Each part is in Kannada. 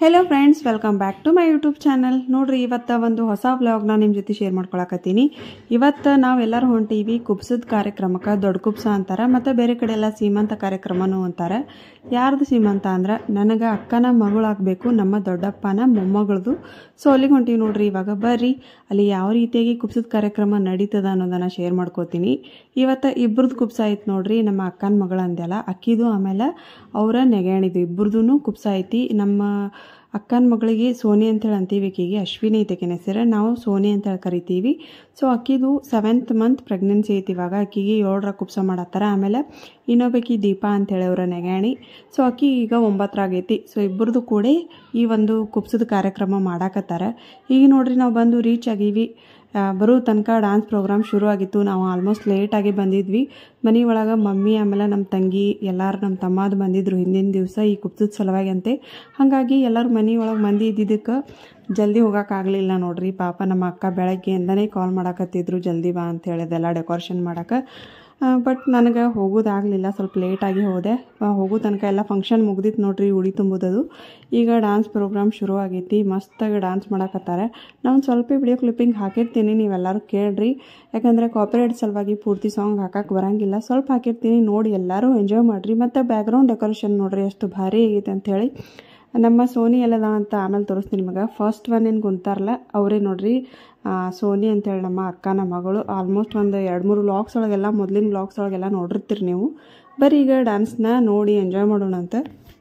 Hello friends welcome back to my YouTube channel नोड्री इवत्ता ಒಂದು ಹೊಸ ವ್ಲಾಗ್ ನ ನಿಮ್ಮ ಜೊತೆ ಶೇರ್ ಮಾಡ್ಕೊಳ್ಳಕತ್ತೀನಿ। ಇವತ್ತು ನಾವು ಎಲ್ಲರೂ ಹೊಂಟೀವಿ ಕುಬ್ಸದ ಕಾರ್ಯಕ್ರಮಕ್ಕೆ ದೊಡ್ಡ ಕುಬ್ಸ ಅಂತಾರ ಮತ್ತೆ ಬೇರೆ ಕಡೆ ಎಲ್ಲ ಸೀಮಂತ ಕಾರ್ಯಕ್ರಮನೂ ಅಂತಾರ। ಯಾರ್ದು ಸೀಮಂತ ಅಂದ್ರೆ ನನಗೆ ಅಕ್ಕನ ಮಗಳಾಗಬೇಕು ನಮ್ಮ ದೊಡ್ಡಪ್ಪನ ಮೊಮ್ಮಗಳದು। ಸೊ ಅಲ್ಲಿಗೆ ಹೊಂಟೀವಿ ನೋಡ್ರಿ। ಇವಾಗ ಬರ್ರಿ ಅಲ್ಲಿ ಯಾವ ರೀತಿಯಾಗಿ ಕುಬ್ಸದ ಕಾರ್ಯಕ್ರಮ ನಡೀತದ ಅನ್ನೋದನ್ನ ಶೇರ್ ಮಾಡ್ಕೋತೀನಿ। ಇವತ್ತು ಇಬ್ಬರದು ಕುಬ್ಸ ಐತಿ ನೋಡ್ರಿ, ನಮ್ಮ ಅಕ್ಕನ ಮಗಳ ಅಂದೆಲ್ಲ ಅಕ್ಕಿದು ಆಮೇಲೆ ಅವರ ನೆಗೆಣಿದು ಇಬ್ಬರದೂ ಕುಬ್ಸ ಐತಿ। ನಮ್ಮ ಅಕ್ಕನ ಮಗಳಿಗೆ ಸೋನಿ ಅಂತ ಹೇಳಿ ಅಂತೀವಿ, ಆಕೆಗೆ ಅಶ್ವಿನಿ ಐತೆಕಿನ ಹೆಸರು, ನಾವು ಸೋನಿ ಅಂತ ಹೇಳಿ ಕರಿತೀವಿ। ಸೊ ಅಕ್ಕಿದು 7th ಮಂತ್ ಪ್ರೆಗ್ನೆನ್ಸಿ ಐತಿ, ಇವಾಗ ಅಕ್ಕಿಗೆ 7ರ ಕುಬ್ಸ ಮಾಡತ್ತಾರ। ಆಮೇಲೆ ಇನ್ನೊಬ್ಬಕಿ ದೀಪಾ ಅಂತ ಹೇಳಿ ಅವರ ನೆಗಾಣಿ, ಸೊ ಅಕ್ಕಿ ಈಗ 9ರಾಗೈತಿ। ಸೊ ಇಬ್ಬರದು ಕೂಡ ಈ ಒಂದು ಕುಬ್ಸದ ಕಾರ್ಯಕ್ರಮ ಮಾಡಾಕತ್ತಾರ। ಈಗ ನೋಡ್ರಿ ನಾವು ಬಂದು ರೀಚ್ ಆಗೀವಿ, ಬರೋ ತನಕ ಡ್ಯಾನ್ಸ್ ಪ್ರೋಗ್ರಾಮ್ ಶುರು ಆಗಿತ್ತು। ನಾವು ಆಲ್ಮೋಸ್ಟ್ ಲೇಟಾಗಿ ಬಂದಿದ್ವಿ ಮನೆ ಒಳಗೆ। ಮಮ್ಮಿ ಆಮೇಲೆ ನಮ್ಮ ತಂಗಿ ಎಲ್ಲರೂ ನಮ್ಮ ತಮ್ಮದು ಬಂದಿದ್ರು ಹಿಂದಿನ ದಿವಸ ಈ ಕುಬ್ಸದ ಸಲುವಾಗಿ ಅಂತೆ। ಹಾಗಾಗಿ ಎಲ್ಲರೂ ಮನೆ ಒಳಗೆ ಮಂದಿ ಇದ್ದಿದ್ದಕ್ಕೆ ಜಲ್ದಿ ಹೋಗೋಕ್ಕಾಗಲಿಲ್ಲ ನೋಡ್ರಿ। ಪಾಪ ನಮ್ಮ ಅಕ್ಕ ಬೆಳಗ್ಗೆಯಿಂದನೇ ಕಾಲ್ ಮಾಡಾಕತ್ತಿದ್ರು ಜಲ್ದಿ ಬಾ ಅಂತ ಹೇಳಿದೆಲ್ಲ ಡೆಕೋರೇಷನ್ ಮಾಡೋಕೆ, ಬಟ್ ನನಗೆ ಹೋಗೋದಾಗಲಿಲ್ಲ, ಸ್ವಲ್ಪ ಲೇಟಾಗಿ ಹೋದೆ। ಹೋಗೋ ತನಕ ಎಲ್ಲ ಫಂಕ್ಷನ್ ಮುಗ್ದಿತ್ತು ನೋಡ್ರಿ, ಉಡಿ ತುಂಬೋದದು। ಈಗ ಡ್ಯಾನ್ಸ್ ಪ್ರೋಗ್ರಾಮ್ ಶುರು ಆಗೈತಿ, ಮಸ್ತಾಗಿ ಡ್ಯಾನ್ಸ್ ಮಾಡಕತ್ತಾರೆ। ನಾನು ಸ್ವಲ್ಪ ವಿಡಿಯೋ ಕ್ಲಿಪ್ಪಿಂಗ್ ಹಾಕಿರ್ತೀನಿ, ನೀವೆಲ್ಲರೂ ಕೇಳ್ರಿ, ಯಾಕಂದರೆ ಕಾಪಿರೈಟ್ ಸಲುವಾಗಿ ಪೂರ್ತಿ ಸಾಂಗ್ ಹಾಕಕ್ಕೆ ಬರೋಂಗಿಲ್ಲ, ಸ್ವಲ್ಪ ಹಾಕಿರ್ತೀನಿ, ನೋಡಿ ಎಲ್ಲರೂ ಎಂಜಾಯ್ ಮಾಡಿರಿ। ಮತ್ತು ಬ್ಯಾಕ್ಗ್ರೌಂಡ್ ಡೆಕೋರೇಷನ್ ನೋಡ್ರಿ ಎಷ್ಟು ಭಾರಿ ಆಗೈತೆ ಅಂಥೇಳಿ। ನಮ್ಮ ಸೋನಿ ಎಲ್ಲದ ಅಂತ ಆಮೇಲೆ ತೋರಿಸ್ತೀನಿ ನಿಮಗೆ। ಫಸ್ಟ್ ಒನ್ ಏನು ಕುಂತಾರಲ್ಲ ಅವರೇ ನೋಡ್ರಿ, ಸೋನಿ ಅಂತೇಳಿ ನಮ್ಮ ಅಕ್ಕನ ಮಗಳು। ಆಲ್ಮೋಸ್ಟ್ ಒಂದು 2-3 ವ್ಲಾಗ್ಸ್ ಒಳಗೆಲ್ಲ ಮೊದಲಿನ ವ್ಲಾಗ್ಸ್ ಒಳಗೆಲ್ಲ ನೋಡಿರ್ತೀರಿ ನೀವು। ಬರೀ ಈಗ ಡ್ಯಾನ್ಸ್ನ ನೋಡಿ ಎಂಜಾಯ್ ಮಾಡೋಣ ಅಂತ।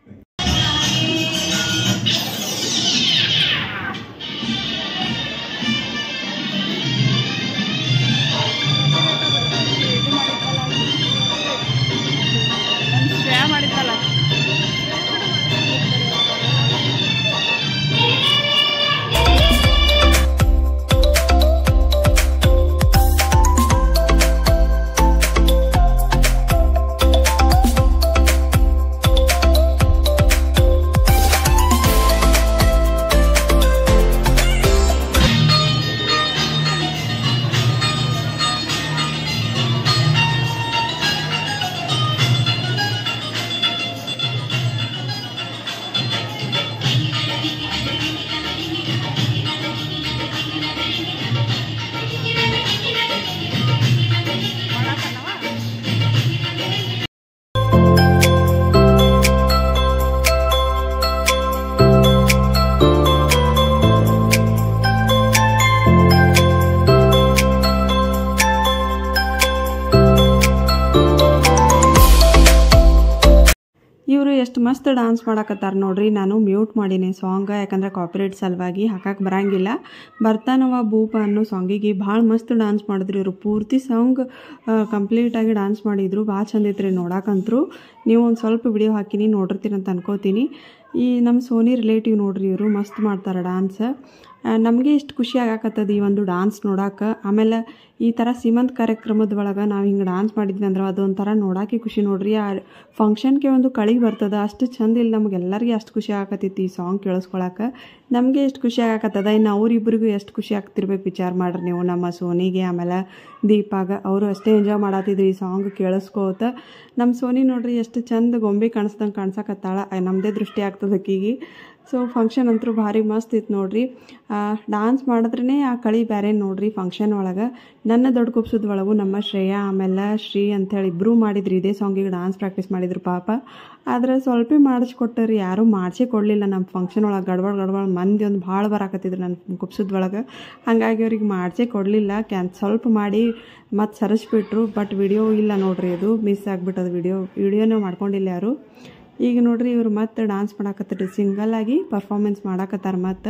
ಇವರು ಎಷ್ಟು ಮಸ್ತ್ ಡ್ಯಾನ್ಸ್ ಮಾಡಕತ್ತಾರ ನೋಡ್ರಿ। ನಾನು ಮ್ಯೂಟ್ ಮಾಡೀನಿ ಸಾಂಗ್, ಯಾಕಂದರೆ ಕಾಪಿರೈಟ್ ಸಲುವಾಗಿ ಹಾಕಕ್ಕೆ ಬರಂಗಿಲ್ಲ। ಬರ್ತಾನವ ಭೂಪ ಅನ್ನೋ ಸಾಂಗಿಗೆ ಭಾಳ ಮಸ್ತ್ ಡ್ಯಾನ್ಸ್ ಮಾಡಿದ್ರು ಇವರು, ಪೂರ್ತಿ ಸಾಂಗ್ ಕಂಪ್ಲೀಟಾಗಿ ಡ್ಯಾನ್ಸ್ ಮಾಡಿದ್ರು, ಭಾಳ ಚಂದ ಐತ್ರಿ ನೋಡಕ್ಕಂತರೂ। ನೀವು ಒಂದು ಸ್ವಲ್ಪ ವಿಡಿಯೋ ಹಾಕಿನಿ ನೋಡಿರ್ತೀರಿ ಅಂತ ಅನ್ಕೋತೀನಿ। ಈ ನಮ್ಮ ಸೋನಿ ರಿಲೇಟಿವ್ ನೋಡ್ರಿ, ಇವರು ಮಸ್ತ್ ಮಾಡ್ತಾರೆ ಡ್ಯಾನ್ಸ್। ನಮಗೆ ಇಷ್ಟು ಖುಷಿ ಆಗಾಕತ್ತದ ಈ ಒಂದು ಡ್ಯಾನ್ಸ್ ನೋಡೋಕೆ। ಆಮೇಲೆ ಈ ಥರ ಸೀಮಂತ ಕಾರ್ಯಕ್ರಮದ ಒಳಗೆ ನಾವು ಹಿಂಗೆ ಡ್ಯಾನ್ಸ್ ಮಾಡಿದ್ವಿ ಅಂದ್ರೆ ಅದೊಂಥರ ನೋಡೋಕೆ ಖುಷಿ ನೋಡ್ರಿ। ಆ ಫಂಕ್ಷನ್ಗೆ ಒಂದು ಕಳಿ ಬರ್ತದೆ, ಅಷ್ಟು ಚಂದ ಇಲ್ಲ ನಮಗೆಲ್ಲರಿಗೆ ಅಷ್ಟು ಖುಷಿ ಆಗಕತ್ತೈತಿ ಈ ಸಾಂಗ್ ಕೇಳಿಸ್ಕೊಳಕ್ಕೆ। ನಮಗೆ ಎಷ್ಟು ಖುಷಿ ಆಗಕತ್ತದ, ಇನ್ನು ಅವರಿಬ್ಬರಿಗೂ ಎಷ್ಟು ಖುಷಿ ಆಗ್ತಿರ್ಬೇಕು ವಿಚಾರ ಮಾಡ್ರಿ ನೀವು। ನಮ್ಮ ಸೋನಿಗೆ ಆಮೇಲೆ ದೀಪಾಗ ಅವರು ಅಷ್ಟೇ ಎಂಜಾಯ್ ಮಾಡತ್ತಿದ್ರು ಈ ಸಾಂಗ್ ಕೇಳಿಸ್ಕೋತ। ನಮ್ಮ ಸೋನಿ ನೋಡ್ರಿ ಎಷ್ಟು ಚಂದ ಗೊಂಬೆ ಕಾಣಿಸ್ದಂಗೆ ಕಾಣಿಸಕತ್ತಾಳ, ನಮ್ಮದೇ ದೃಷ್ಟಿ ಆಗ್ತದೆ ಆಕಿಗೆ। ಸೊ ಫಂಕ್ಷನ್ ಅಂತೂ ಭಾರಿ ಮಸ್ತ್ ಇತ್ತು ನೋಡ್ರಿ। ಡ್ಯಾನ್ಸ್ ಮಾಡಿದ್ರೇ ಆ ಕಳಿ ಬೇರೆ ನೋಡ್ರಿ ಫಂಕ್ಷನ್ ಒಳಗೆ। ನನ್ನ ದೊಡ್ಡ ಕುಬ್ಸದ ಒಳಗೂ ನಮ್ಮ ಶ್ರೇಯಾ ಆಮೇಲೆ ಶ್ರೀ ಅಂಥೇಳಿ ಇಬ್ಬರು ಮಾಡಿದ್ರು ಇದೇ ಸಾಂಗಿಗೆ ಡ್ಯಾನ್ಸ್ ಪ್ರಾಕ್ಟೀಸ್ ಮಾಡಿದ್ರು ಪಾಪ। ಆದರೆ ಸ್ವಲ್ಪ ಮಾಡಿಸ್ಕೊಟ್ಟರಿ, ಯಾರೂ ಮಾಡಿಸೇ ಕೊಡಲಿಲ್ಲ ನಮ್ಮ ಫಂಕ್ಷನ್ ಒಳಗೆ। ಗಡ್ಬಡ್ ಮಂದಿ ಒಂದು ಭಾಳ ಬರಾಕತ್ತಿದ್ರು ನನ್ನ ಕುಬ್ಸದ ಒಳಗೆ, ಹಾಗಾಗಿ ಅವ್ರಿಗೆ ಮಾಡಿಸೇ ಕೊಡಲಿಲ್ಲ, ಸ್ವಲ್ಪ ಮಾಡಿ ಮತ್ತು ಸರಿಸ್ಬಿಟ್ರು। ಬಟ್ ವಿಡಿಯೋ ಇಲ್ಲ ನೋಡ್ರಿ, ಅದು ಮಿಸ್ ಆಗಿಬಿಟ್ಟದು ವಿಡಿಯೋನೇ ಮಾಡ್ಕೊಂಡಿಲ್ಲ ಯಾರು। ಈಗ ನೋಡ್ರಿ ಇವರು ಮತ್ತೆ ಡ್ಯಾನ್ಸ್ ಮಾಡಾಕತ್ತಾರೆ, ಸಿಂಗಲ್ ಆಗಿ ಪರ್ಫಾರ್ಮೆನ್ಸ್ ಮಾಡಾಕತ್ತಾರ। ಮತ್ತು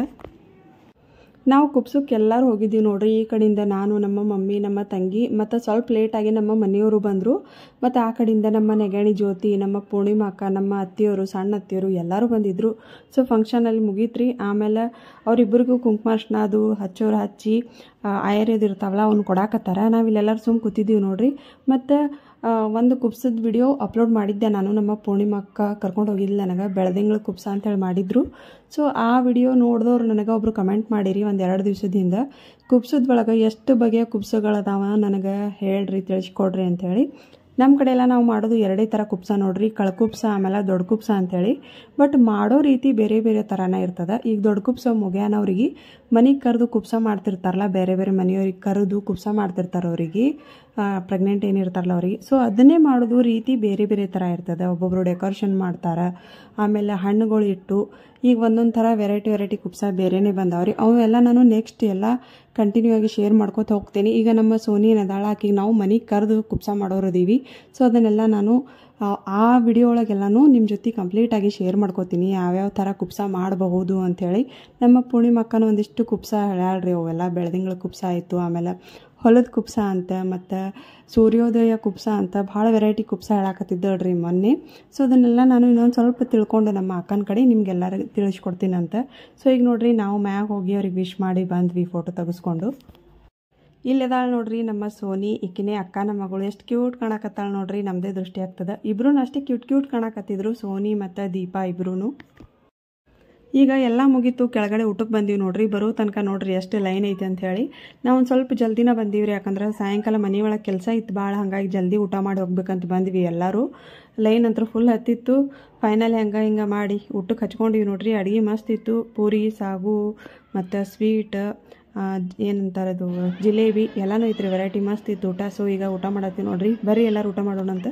ನಾವು ಕುಬ್ಸಕ್ಕೆ ಎಲ್ಲರೂ ಹೋಗಿದ್ದೀವಿ ನೋಡ್ರಿ, ಈ ಕಡೆಯಿಂದ ನಾನು, ನಮ್ಮ ಮಮ್ಮಿ, ನಮ್ಮ ತಂಗಿ, ಮತ್ತು ಸ್ವಲ್ಪ ಲೇಟಾಗಿ ನಮ್ಮ ಮನೆಯವರು ಬಂದರು। ಮತ್ತು ಆ ಕಡೆಯಿಂದ ನಮ್ಮ ನೆಗಣಿ ಜ್ಯೋತಿ, ನಮ್ಮ ಪೂರ್ಣಿಮಾ ಅಕ್ಕ, ನಮ್ಮ ಅತ್ತಿಯವರು, ಸಣ್ಣ ಅತ್ತಿಯವರು ಎಲ್ಲರೂ ಬಂದಿದ್ದರು। ಸೊ ಫಂಕ್ಷನಲ್ಲಿ ಮುಗೀತ್ರಿ। ಆಮೇಲೆ ಅವರಿಬ್ಬರಿಗೂ ಕುಂಕುಮಾರ್ಶನ ಅದು ಹಚ್ಚೋರು ಹಚ್ಚಿ ಆಯರ್ಯದು ಇರ್ತಾವಲ್ಲ ಅವ್ನು ಕೊಡಾಕತ್ತಾರ। ನಾವಿಲ್ಲೆಲ್ಲರೂ ಸುಮ್ಮ ಕೂತಿದ್ದೀವಿ ನೋಡ್ರಿ। ಮತ್ತು ಒಂದು ಕುಬ್ಸದ ವಿಡಿಯೋ ಅಪ್ಲೋಡ್ ಮಾಡಿದ್ದೆ ನಾನು, ನಮ್ಮ ಪೂರ್ಣಿಮಾ ಅಕ್ಕ ಕರ್ಕೊಂಡು ಹೋಗಿದ್ಲು ನನಗೆ, ಬೆಳದಿಂಗಳ ಕುಬ್ಸ ಅಂತೇಳಿ ಮಾಡಿದ್ರು। ಸೊ ಆ ವಿಡಿಯೋ ನೋಡಿದವ್ರು ನನಗೆ ಒಬ್ಬರು ಕಮೆಂಟ್ ಮಾಡಿರಿ ಒಂದು 2 ದಿವಸದಿಂದ, ಕುಬ್ಸದ ಒಳಗೆ ಎಷ್ಟು ಬಗೆಯ ಕುಬ್ಸಗಳದಾವ ನನಗೆ ಹೇಳ್ರಿ ತಿಳಿಸ್ಕೊಡ್ರಿ ಅಂಥೇಳಿ। ನಮ್ಮ ಕಡೆ ಎಲ್ಲ ನಾವು ಮಾಡೋದು ಎರಡೇ ಥರ ಕುಪ್ಸ ನೋಡ್ರಿ, ಕಳ್ಕುಪ್ಸ ಆಮೇಲೆ ದೊಡ್ಡ ಕುಪ್ಸ ಅಂತೇಳಿ. ಬಟ್ ಮಾಡೋ ರೀತಿ ಬೇರೆ ಬೇರೆ ಥರನೇ ಇರ್ತದೆ. ಈಗ ದೊಡ್ಡ ಕುಪ್ಸ ಮುಗ್ಯಾನವ್ರಿಗೆ ಮನೆಗೆ ಕರೆದು ಕುಪ್ಸ ಮಾಡ್ತಿರ್ತಾರಲ್ಲ, ಬೇರೆ ಬೇರೆ ಮನೆಯವ್ರಿಗೆ ಕರೆದು ಕುಪ್ಸ ಮಾಡ್ತಿರ್ತಾರೆ ಅವ್ರಿಗೆ, ಪ್ರೆಗ್ನೆಂಟ್ ಏನಿರ್ತಾರಲ್ಲ ಅವ್ರಿಗೆ. ಸೊ ಅದನ್ನೇ ಮಾಡೋದು ರೀತಿ ಬೇರೆ ಬೇರೆ ಥರ ಇರ್ತದೆ. ಒಬ್ಬೊಬ್ಬರು ಡೆಕೋರೇಷನ್ ಮಾಡ್ತಾರೆ, ಆಮೇಲೆ ಹಣ್ಣುಗಳು ಇಟ್ಟು ಈಗ ಒಂದೊಂದು ಥರ ವೆರೈಟಿ ಕುಪ್ಸ ಬೇರೆನೇ ಬಂದಾವ್ರಿ. ಅವೆಲ್ಲ ನಾನು ನೆಕ್ಸ್ಟ್ ಎಲ್ಲ ಕಂಟಿನ್ಯೂ ಆಗಿ ಶೇರ್ ಮಾಡ್ಕೊತ ಹೋಗ್ತೀನಿ. ಈಗ ನಮ್ಮ ಸೋನಿ ಏನದಾಳ ಆಕಿಗೆ ನಾವು ಮನೆಗೆ ಕರೆದು ಕುಪ್ಸ ಮಾಡೋರದೀವಿ. ಸೊ ಅದನ್ನೆಲ್ಲ ನಾನು ಆ ವಿಡಿಯೋ ಒಳಗೆಲ್ಲನೂ ನಿಮ್ಮ ಜೊತೆ ಕಂಪ್ಲೀಟಾಗಿ ಶೇರ್ ಮಾಡ್ಕೋತೀನಿ, ಯಾವ್ಯಾವ ಥರ ಕುಪ್ಸ ಮಾಡಬಹುದು ಅಂಥೇಳಿ. ನಮ್ಮ ಪೂರ್ಣಿಮಕ್ಕನ ಒಂದಿಷ್ಟು ಕುಪ್ಸ ಹೇಳ್ಯಾಳ್ರಿ, ಅವೆಲ್ಲ ಬೆಳದಿಂಗಳ ಕುಪ್ಸ ಆಯಿತು, ಆಮೇಲೆ ಹೊಲದ ಕುಪ್ಸ ಅಂತ, ಮತ್ತು ಸೂರ್ಯೋದಯ ಕುಪ್ಸ ಅಂತ ಭಾಳ ವೆರೈಟಿ ಕುಪ್ಸ ಹೇಳಾಕತ್ತಿದ್ದಳ್ರಿ ಮೊನ್ನೆ. ಸೊ ಅದನ್ನೆಲ್ಲ ನಾನು ಇನ್ನೊಂದು ಸ್ವಲ್ಪ ತಿಳ್ಕೊಂಡು ನಮ್ಮ ಅಕ್ಕನ ಕಡೆ ನಿಮ್ಗೆಲ್ಲರಿಗೂ ತಿಳಿಸ್ಕೊಡ್ತೀನಂತ. ಸೊ ಈಗ ನೋಡ್ರಿ ನಾವು ಮ್ಯಾಗ ಹೋಗಿ ಅವ್ರಿಗೆ ವಿಶ್ ಮಾಡಿ ಬಂದ್ವಿ ಫೋಟೋ ತೆಗೆಸ್ಕೊಂಡು. ಇಲ್ಲದಾಳ ನೋಡ್ರಿ ನಮ್ಮ ಸೋನಿ, ಈಕಿನೇ ಅಕ್ಕನ ಮಗಳು. ಎಷ್ಟು ಕ್ಯೂಟ್ ಕಾಣಕತ್ತಾಳ ನೋಡ್ರಿ, ನಮ್ಮದೇ ದೃಷ್ಟಿ ಆಗ್ತದೆ. ಇಬ್ರೂ ಅಷ್ಟೇ ಕ್ಯೂಟ್ ಕಾಣಕತ್ತಿದ್ರು, ಸೋನಿ ಮತ್ತು ದೀಪಾ ಇಬ್ರೂ. ಈಗ ಎಲ್ಲ ಮುಗೀತು, ಕೆಳಗಡೆ ಊಟಕ್ಕೆ ಬಂದೀವಿ ನೋಡ್ರಿ. ಬರೋ ತನಕ ನೋಡ್ರಿ ಎಷ್ಟು ಲೈನ್ ಐತೆ ಅಂತ ಹೇಳಿ ನಾವು ಒಂದು ಸ್ವಲ್ಪ ಜಲ್ದಿನ ಬಂದೀವಿ ರೀ, ಯಾಕಂದ್ರೆ ಸಾಯಂಕಾಲ ಮನೆ ಒಳಗೆ ಕೆಲಸ ಇತ್ತು ಭಾಳ, ಹಾಗಾಗಿ ಜಲ್ದಿ ಊಟ ಮಾಡಿ ಹೋಗ್ಬೇಕಂತ ಬಂದ್ವಿ ಎಲ್ಲರೂ. ಲೈನ್ ಅಂತೂ ಫುಲ್ ಹತ್ತಿತ್ತು. ಫೈನಲಿ ಹಿಂಗೆ ಮಾಡಿ ಊಟಕ್ಕೆ ಹಚ್ಕೊಂಡಿವಿ ನೋಡ್ರಿ. ಅಡುಗೆ ಮಸ್ತ್ ಇತ್ತು, ಪೂರಿ, ಸಾಗು ಮತ್ತು ಸ್ವೀಟ್, ಏನಂತಾರದು ಜಿಲೇಬಿ ಎಲ್ಲನೂ ಐತ್ರಿ, ವೆರೈಟಿ ಮಸ್ತ್ ಇತ್ತು ಊಟ. ಸೊ ಈಗ ಊಟ ಮಾಡತ್ತೀವಿ ನೋಡ್ರಿ, ಬರ್ರಿ ಎಲ್ಲರೂ ಊಟ ಮಾಡೋಣಂತ.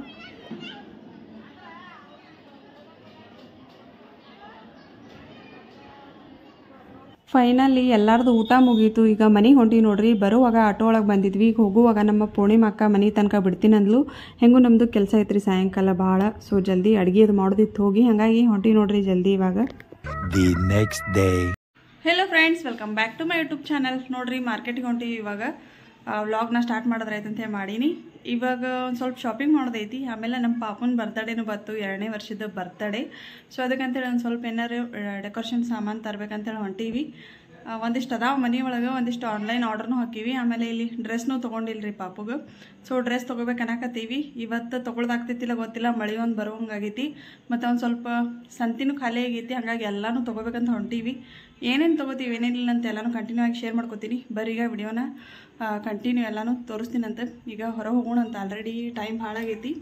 ಫೈನಲಿ ಎಲ್ಲರದು ಊಟ ಮುಗೀತು. ಈಗ ಮನೆಗೆ ಹೊಂಟಿವಿ ನೋಡ್ರಿ. ಬರುವಾಗ ಆಟೋ ಒಳಗೆ ಬಂದಿದ್ವಿ, ಈಗ ಹೋಗುವಾಗ ನಮ್ಮ ಪೂರ್ಣಿಮಕ್ಕ ಮನೆ ತನಕ ಬಿಡ್ತೀನಂದ್ಲು. ಹೆಂಗೂ ನಮ್ಮದು ಕೆಲಸ ಐತ್ರಿ ಸಾಯಂಕಾಲ ಭಾಳ, ಸೊ ಜಲ್ದಿ ಅಡುಗೆ ಅದು ಮಾಡೋದಿತ್ತು ಹೋಗಿ, ಹಾಗಾಗಿ ಹೊಂಟಿವಿ ನೋಡ್ರಿ ಜಲ್ದಿ ಇವಾಗ. The next day. Hello friends, welcome back to my YouTube channel. ನೋಡ್ರಿ ಮಾರ್ಕೆಟಿಗೆ ಹೊಂಟಿವಿ ಇವಾಗ. ವ್ಲಾಗ್ನ ಸ್ಟಾರ್ಟ್ ಮಾಡಿದ್ರೈತಂತ ಮಾಡೀನಿ. ಇವಾಗ ಒಂದು ಸ್ವಲ್ಪ ಶಾಪಿಂಗ್ ಮಾಡೋದೈತಿ, ಆಮೇಲೆ ನಮ್ಮ ಪಾಪನ ಬರ್ತಡೇನೂ ಬಂತು, 2ನೇ ವರ್ಷದ ಬರ್ತಡೇ. ಸೊ ಅದಕ್ಕಂತೇಳಿ ಒಂದು ಸ್ವಲ್ಪ ಏನಾರು ಡೆಕೋರೇಷನ್ ಸಾಮಾನು ತರಬೇಕಂತೇಳಿ ಹೊಂಟೀವಿ. ಒಂದಿಷ್ಟು ಅದಾವ ಮನೆ ಒಳಗೆ, ಒಂದಿಷ್ಟು ಆನ್ಲೈನ್ ಆರ್ಡ್ರನ್ನೂ ಹಾಕೀವಿ. ಆಮೇಲೆ ಇಲ್ಲಿ ಡ್ರೆಸ್ನೂ ತೊಗೊಂಡಿಲ್ರಿ ಪಾಪುಗೆ. ಸೊ ಡ್ರೆಸ್ ತೊಗೋಬೇಕು ಅನ್ನಕತ್ತೀವಿ. ಇವತ್ತು ತೊಗೊಳ್ದಾಗ್ತೈತಿಲ್ಲ ಗೊತ್ತಿಲ್ಲ, ಮಳೆ ಒಂದು ಬರೋಂಗಾಗೈತಿ, ಮತ್ತು ಒಂದು ಸ್ವಲ್ಪ ಸಂತಿನೂ ಖಾಲಿ ಆಗೈತಿ, ಹಾಗಾಗಿ ಎಲ್ಲನೂ ತೊಗೋಬೇಕಂತ ಹೊಂಟೀವಿ. ಏನೇನು ತೊಗೋತೀವಿ ಏನೇನಿಲ್ಲ ಅಂತ ಎಲ್ಲನೂ ಕಂಟಿನ್ಯೂ ಆಗಿ ಶೇರ್ ಮಾಡ್ಕೋತೀನಿ. ಬರೀಗ ವಿಡಿಯೋನ ಕಂಟಿನ್ಯೂ ಎಲ್ಲನೂ ತೋರಿಸ್ತೀನಂತೆ. ಈಗ ಹೊರ ಹೋಗೋಣ ಅಂತ, ಆಲ್ರೆಡಿ ಟೈಮ್ ಭಾಳಾಗೈತಿ.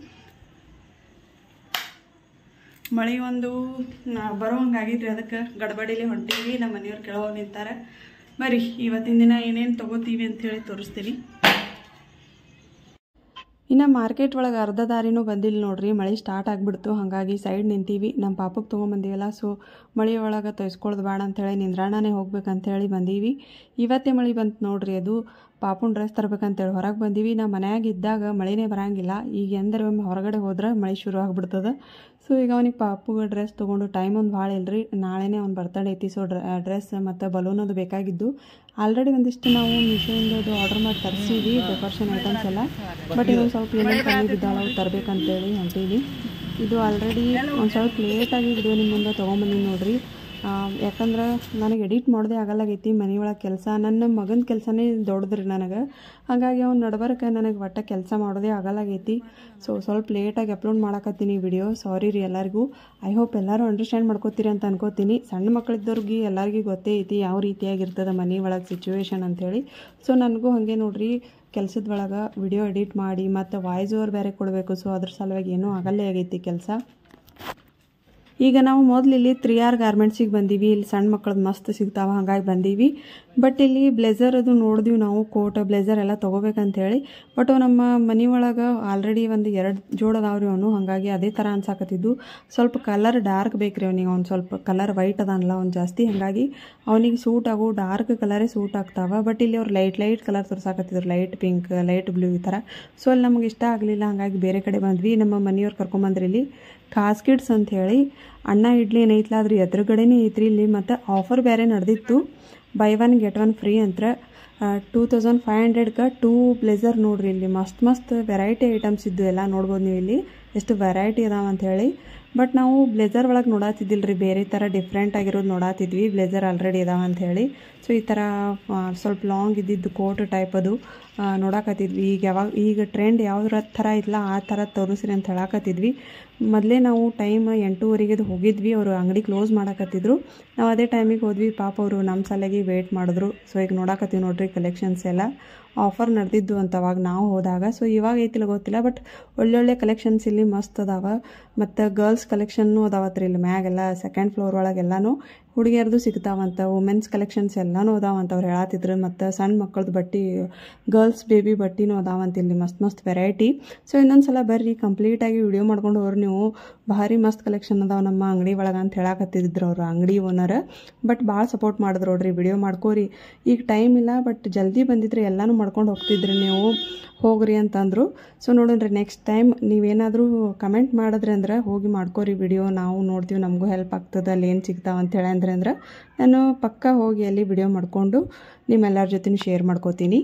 ಮಳೆ ಒಂದು ಬರೋಂಗಾಗಿದ್ರಿ, ಅದಕ್ಕೆ ಗಡಬಡಿಲಿ ಹೊಂಟೀವಿ. ನಮ್ಮ ಮನೆಯವ್ರು ಕೆಳಗೆ ನಿಂತಾರೆ. ಬರೀ ಇವತ್ತಿನ ದಿನ ಏನೇನು ತೊಗೋತೀವಿ ಅಂಥೇಳಿ ತೋರಿಸ್ತೀನಿ. ಇನ್ನು ಮಾರ್ಕೆಟ್ ಒಳಗೆ ಅರ್ಧ ದಾರಿನೂ ಬಂದಿಲ್ಲ ನೋಡ್ರಿ, ಮಳೆ ಸ್ಟಾರ್ಟ್ ಆಗಿಬಿಡ್ತು, ಹಾಗಾಗಿ ಸೈಡ್ ನಿಂತೀವಿ. ನಮ್ಮ ಪಾಪಕ್ಕೆ ತೊಗೊಂಬಂದೀವಲ್ಲ, ಸೊ ಮಳೆ ಒಳಗೆ ತೊಯ್ಸ್ಕೊಳ್ಳೋದು ಬೇಡ ಅಂಥೇಳಿ ನಿಂದ್ರಾಣನೇ ಹೋಗ್ಬೇಕಂತೇಳಿ ಬಂದೀವಿ. ಇವತ್ತೇ ಮಳೆ ಬಂತು ನೋಡ್ರಿ, ಅದು ಪಾಪುನ ಡ್ರೆಸ್ ತರಬೇಕಂತೇಳಿ ಹೊರಗೆ ಬಂದೀವಿ. ನಾವು ಮನ್ಯಾಗ ಇದ್ದಾಗ ಮಳೆನೇ ಬರೋಂಗಿಲ್ಲ, ಈಗ ಎಂದರೆ ಒಮ್ಮೆ ಹೊರಗಡೆ ಹೋದ್ರೆ ಮಳೆ ಶುರು ಆಗಿಬಿಡ್ತದೆ. ಸೊ ಈಗ ಅವನಿಗೆ ಪಾಪುಗೆ ಡ್ರೆಸ್ ತೊಗೊಂಡು ಟೈಮ್ ಒಂದು ಭಾಳ ಇಲ್ಲರಿ, ನಾಳೆನೇ ಅವ್ನು ಬರ್ತಡೇ ಐತಿ. ಸೊ ಡ್ರೆಸ್ ಮತ್ತು ಬಲೂನ್ ಅದು ಬೇಕಾಗಿದ್ದು. ಆಲ್ರೆಡಿ ಒಂದಿಷ್ಟು ನಾವು ಮೀಶೋಯಿಂದ ಆರ್ಡರ್ ಮಾಡಿ ತರಿಸಿದ್ವಿ ಡೆಕೋರೇಷನ್ ಐಟಮ್ಸ್ ಎಲ್ಲ, ಬಟ್ ಇನ್ನೊಂದು ಸ್ವಲ್ಪ ಏನೇನು ಕಮ್ಮಿ ಬಿದ್ದಾಳ ಅವು ತರಬೇಕಂತೇಳಿ ಹೊಂಟೀವಿ. ಇದು ಆಲ್ರೆಡಿ ಒಂದು ಸ್ವಲ್ಪ ಲೇಟಾಗಿ ವಿಡಿಯೋ ನಿಮ್ಮ ಮುಂದೆ ತೊಗೊಂಬಂದಿನಿ ನೋಡ್ರಿ, ಯಾಕಂದ್ರೆ ನನಗೆ ಎಡಿಟ್ ಮಾಡೋದೇ ಆಗಲ್ಲಾಗೈತಿ. ಮನೆಯೊಳಗೆ ಕೆಲಸ, ನನ್ನ ಮಗನ ಕೆಲಸನೇ ದೊಡ್ಡದ್ರಿ ನನಗೆ, ಹಾಗಾಗಿ ಅವ್ನು ನಡ್ಬರ್ಕ ನನಗೆ ಒಟ್ಟ ಕೆಲಸ ಮಾಡೋದೇ ಆಗಲ್ಲಾಗೈತಿ. ಸೊ ಸ್ವಲ್ಪ ಲೇಟಾಗಿ ಅಪ್ಲೋಡ್ ಮಾಡಕತ್ತೀನಿ ವಿಡಿಯೋ, ಸಾರಿ ರೀ ಎಲ್ಲರಿಗೂ. ಐ ಹೋಪ್ ಎಲ್ಲರೂ ಅಂಡರ್ಸ್ಟ್ಯಾಂಡ್ ಮಾಡ್ಕೋತೀರಿ ಅಂತ ಅನ್ಕೋತೀನಿ. ಸಣ್ಣ ಮಕ್ಕಳಿದ್ದವ್ರಿಗೆ ಎಲ್ಲರಿಗೂ ಗೊತ್ತೇ ಐತಿ ಯಾವ ರೀತಿಯಾಗಿರ್ತದೆ ಮನೆ ಒಳಗೆ ಸಿಚುವೇಶನ್ ಅಂಥೇಳಿ. ಸೊ ನನಗೂ ಹಾಗೆ ನೋಡ್ರಿ, ಕೆಲಸದ ಒಳಗೆ ವಿಡಿಯೋ ಎಡಿಟ್ ಮಾಡಿ ಮತ್ತು ವಾಯ್ಸ್ ಓವರ್ ಬೇರೆ ಕೊಡಬೇಕು. ಸೊ ಅದ್ರ ಸಲುವಾಗಿ ಏನೂ ಆಗಲ್ಲೇ ಆಗೈತಿ ಕೆಲಸ. ಈಗ ನಾವು ಮೊದಲು ಇಲ್ಲಿ 3R ಗಾರ್ಮೆಂಟ್ಸಿಗೆ ಬಂದೀವಿ. ಇಲ್ಲಿ ಸಣ್ಣ ಮಕ್ಕಳದ್ದು ಮಸ್ತ್ ಸಿಗ್ತಾವೆ, ಹಾಗಾಗಿ ಬಂದೀವಿ. ಬಟ್ ಇಲ್ಲಿ ಬ್ಲೇಸರ್ ಅದು ನೋಡಿದ್ವಿ ನಾವು, ಕೋಟ್ ಬ್ಲೇಸರ್ ಎಲ್ಲ ತೊಗೋಬೇಕಂತೇಳಿ. ಬಟ್ ನಮ್ಮ ಮನೆ ಒಳಗೆ ಆಲ್ರೆಡಿ ಒಂದು 2 ಜೋಡ್ ಅದಾವ್ರಿ ಅವನು, ಹಾಗಾಗಿ ಅದೇ ಥರ ಅನ್ಸಾಕತ್ತಿದ್ದು. ಸ್ವಲ್ಪ ಕಲರ್ ಡಾರ್ಕ್ ಬೇಕ್ರಿ ಅವನಿಗೆ, ಅವ್ನು ಸ್ವಲ್ಪ ಕಲರ್ ವೈಟ್ ಅದಾನಲ್ಲ ಅವ್ನು ಜಾಸ್ತಿ, ಹಾಗಾಗಿ ಅವನಿಗೆ ಸೂಟ್ ಆಗೋ ಡಾರ್ಕ್ ಕಲರೇ ಸೂಟ್ ಆಗ್ತಾವೆ. ಬಟ್ ಇಲ್ಲಿ ಅವ್ರು ಲೈಟ್ ಕಲರ್ ತೋರ್ಸಾಕತ್ತಿದ್ರು, ಲೈಟ್ ಪಿಂಕ್, ಲೈಟ್ ಬ್ಲೂ ಈ ಥರ. ಸೊ ಅಲ್ಲಿ ನಮಗೆ ಇಷ್ಟ ಆಗಲಿಲ್ಲ, ಹಾಗಾಗಿ ಬೇರೆ ಕಡೆ ಬಂದ್ವಿ. ನಮ್ಮ ಮನೆಯವ್ರು ಕರ್ಕೊಂಬಂದ್ರಿ ಇಲ್ಲಿ ಕಾಸ್ಕಿಡ್ಸ್ ಅಂಥೇಳಿ ಅಣ್ಣ ಇಡ್ಲಿ ಏನೈತ್ಲ ಅದ್ರ ಎದುರುಗಡೆನೇ ಐತ್ರಿ ಇಲ್ಲಿ. ಮತ್ತು ಆಫರ್ ಬೇರೆ ನಡೆದಿತ್ತು, ಬೈ 1 get 1 ಫ್ರೀ ಅಂತ. 2500ಗೆ 2 ಬ್ಲೇಸರ್ ನೋಡ್ರಿ. ಇಲ್ಲಿ ಮಸ್ತ್ ವೆರೈಟಿ ಐಟಮ್ಸ್ ಇದ್ದು, ಎಲ್ಲ ನೋಡ್ಬೋದು ನೀವು ಇಲ್ಲಿ ಎಷ್ಟು ವೆರೈಟಿ ಅದಾವ ಅಂಥೇಳಿ. ಬಟ್ ನಾವು ಬ್ಲೇಸರ್ ಒಳಗೆ ನೋಡಾತಿದ್ದಿಲ್ಲ ರೀ, ಬೇರೆ ಥರ ಡಿಫ್ರೆಂಟ್ ಆಗಿರೋದು ನೋಡಾತಿದ್ವಿ. ಬ್ಲೇಸರ್ ಆಲ್ರೆಡಿ ಇದಾವೆ ಅಂಥೇಳಿ. ಸೊ ಈ ಥರ ಸ್ವಲ್ಪ ಲಾಂಗ್ ಇದ್ದಿದ್ದು ಕೋಟ್ ಟೈಪ್ ಅದು ನೋಡಾಕತ್ತಿದ್ವಿ. ಈಗ ಟ್ರೆಂಡ್ ಯಾವ ಥರ ಇತ್ತಲ್ಲ ಆ ಥರ ತೋರಿಸ್ರಿ ಅಂತ ಹೇಳಾಕತ್ತಿದ್ವಿ. ಮೊದಲೇ ನಾವು ಟೈಮ್ 8:30 ಹೋಗಿದ್ವಿ, ಅವರು ಅಂಗಡಿ ಕ್ಲೋಸ್ ಮಾಡಾಕತ್ತಿದ್ರು. ನಾವು ಅದೇ ಟೈಮಿಗೆ ಹೋದ್ವಿ. ಪಾಪ ಅವರು ನಮ್ಮ ಸಲಗಿ ವೇಟ್ ಮಾಡಿದ್ರು. ಸೊ ಈಗ ನೋಡಾಕತ್ತೀವಿ ನೋಡ್ರಿ ಕಲೆಕ್ಷನ್ಸ್ ಎಲ್ಲ ಆಫರ್ ನಡೆದಿದ್ದು ಅಂತ ಅವಾಗ ನಾವು ಹೋದಾಗ. ಸೊ ಇವಾಗ ಐತಿಲ್ಲ ಗೊತ್ತಿಲ್ಲ, ಬಟ್ ಒಳ್ಳೊಳ್ಳೆ ಕಲೆಕ್ಷನ್ಸ್ ಇಲ್ಲಿ ಮಸ್ತ್ ಅದಾವ. ಮತ್ತು ಗರ್ಲ್ಸ್ ಕಲೆಕ್ಷನ್ನು ಅದಾವತ್ರಿ ಇಲ್ಲಿ ಮ್ಯಾಗೆಲ್ಲ ಸೆಕೆಂಡ್ ಫ್ಲೋರ್ ಒಳಗೆಲ್ಲನೂ ಹುಡುಗಿಯರ್ದು ಸಿಗ್ತಾವಂತ. ವುಮೆನ್ಸ್ ಕಲೆಕ್ಷನ್ಸ್ ಎಲ್ಲನೂ ಅದಾವಂತ ಅವ್ರು ಹೇಳತ್ತಿದ್ರು. ಮತ್ತು ಸಣ್ಣ ಮಕ್ಕಳದ್ದು ಬಟ್ಟೆ, ಗರ್ಲ್ಸ್ ಬೇಬಿ ಬಟ್ಟೆನೂ ಅದಾವಂತ ಇಲ್ಲಿ ಮಸ್ತ್ ವೆರೈಟಿ. ಸೊ ಇನ್ನೊಂದು ಸಲ ಬರ್ರಿ ಕಂಪ್ಲೀಟಾಗಿ ವಿಡಿಯೋ ಮಾಡ್ಕೊಂಡು ಹೋಗ್ರಿ ನೀವು. ಭಾರಿ ಮಸ್ತ್ ಕಲೆಕ್ಷನ್ ಅದಾವ ನಮ್ಮ ಅಂಗಡಿ ಒಳಗೆ ಅಂತ ಹೇಳಾಕತ್ತಿದ್ರು ಅವರು ಅಂಗಡಿ ಓನರ್. ಬಟ್ ಭಾಳ ಸಪೋರ್ಟ್ ಮಾಡಿದ್ರು ನೋಡ್ರಿ, ವಿಡಿಯೋ ಮಾಡ್ಕೋರಿ, ಈಗ ಟೈಮ್ ಇಲ್ಲ ಬಟ್ ಜಲ್ದಿ ಬಂದಿದ್ರೆ ಎಲ್ಲನೂ ಮಾಡ್ಕೊಂಡು ಹೋಗ್ತಿದ್ರಿ ನೀವು, ಹೋಗ್ರಿ ಅಂತಂದರು. ಸೊ ನೋಡೋಣ್ರಿ ನೆಕ್ಸ್ಟ್ ಟೈಮ್ ನೀವೇನಾದರೂ ಕಮೆಂಟ್ ಮಾಡಿದ್ರೆ ಅಂದ್ರೆ ಹೋಗಿ ಮಾಡ್ಕೋರಿ ವಿಡಿಯೋ, ನಾವು ನೋಡ್ತೀವಿ, ನಮಗೂ ಹೆಲ್ಪ್ ಆಗ್ತದೆ ಅಲ್ಲಿ ಏನು ಸಿಗ್ತಾವೆ ಅಂತ ಹೇಳಿ ಅಂದ್ರೆ ನಾನು ಪಕ್ಕ ಹೋಗಿ ಅಲ್ಲಿ ವಿಡಿಯೋ ಮಾಡಿಕೊಂಡು ನಿಮ್ಮೆಲ್ಲರ ಜೊತೆ ಶೇರ್ ಮಾಡ್ಕೋತೀನಿ.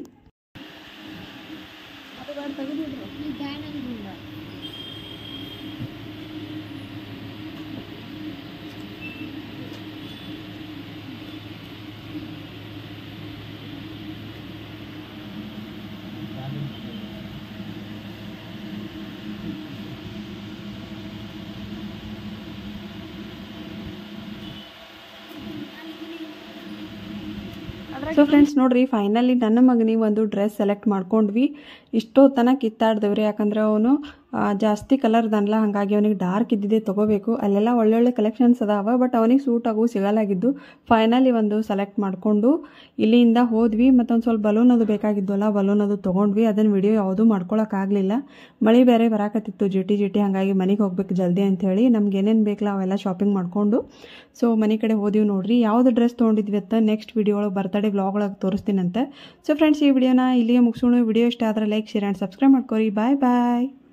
ಸೊ ಫ್ರೆಂಡ್ಸ್ ನೋಡ್ರಿ, ಫೈನಲಿ ನನ್ನ ಮಗನಿಗೆ ಒಂದು ಡ್ರೆಸ್ ಸೆಲೆಕ್ಟ್ ಮಾಡ್ಕೊಂಡ್ವಿ. ಇಷ್ಟೋ ತನಕ ಕಿತ್ತಾಡ್ದೇವ್ರಿ, ಯಾಕಂದ್ರೆ ಅವನು ಜಾಸ್ತಿ ಕಲರ್ದನ್ಲ, ಹಾಗಾಗಿ ಅವನಿಗೆ ಡಾರ್ಕ್ ಇದ್ದಿದ್ದೆ ತೊಗೋಬೇಕು. ಅಲ್ಲೆಲ್ಲ ಒಳ್ಳೊಳ್ಳೆ ಕಲೆಕ್ಷನ್ಸ್ ಅದಾವ, ಬಟ್ ಅವನಿಗೆ ಸೂಟ್ ಆಗು ಸಿಗಲಾಗಿದ್ದು. ಫೈನಲಿ ಒಂದು ಸೆಲೆಕ್ಟ್ ಮಾಡಿಕೊಂಡು ಇಲ್ಲಿಂದ ಹೋದ್ವಿ. ಮತ್ತೊಂದು ಸ್ವಲ್ಪ ಬಲೂನ್ ಅದು ಬೇಕಾಗಿದ್ವಲ್ಲ, ಬಲೂನ್ ಅದು ತೊಗೊಂಡ್ವಿ. ಅದನ್ನು ವಿಡಿಯೋ ಯಾವುದೂ ಮಾಡ್ಕೊಳಕ್ಕಾಗಲಿಲ್ಲ, ಮಳೆ ಬೇರೆ ಬರಾಕತ್ತಿತ್ತು ಜಿಟಿ. ಹಾಗಾಗಿ ಮನೆಗೆ ಹೋಗ್ಬೇಕು ಜಲ್ದಿ ಅಂಥೇಳಿ ನಮ್ಗೆ ಏನೇನು ಬೇಕಲ್ಲ ಅವೆಲ್ಲ ಶಾಪಿಂಗ್ ಮಾಡಿಕೊಂಡು ಸೊ ಮನೆ ಕಡೆ ಹೋದಿವಿ ನೋಡ್ರಿ. ಯಾವುದು ಡ್ರೆಸ್ ತೊಗೊಂಡಿದ್ವಿ ಅಂತ ನೆಕ್ಸ್ಟ್ ವಿಡಿಯೋ ಒಳಗೆ ಬರ್ತಡೇ ವ್ಲಾಗ್ ಒಳಗೆ ತೋರಿಸ್ತೀನಂತೆ. ಸೊ ಫ್ರೆಂಡ್ಸ್ ಈ ವಿಡಿಯೋನ ಇಲ್ಲಿಗೆ ಮುಗಿಸೋಣ. ವಿಡಿಯೋ ಇಷ್ಟ ಆದರೆ ಲೈಕ್, ಶೇರ್ ಆ್ಯಂಡ್ ಸಬ್ಸ್ಕ್ರೈಬ್ ಮಾಡ್ಕೊರಿ. ಬಾಯ್ ಬಾಯ್.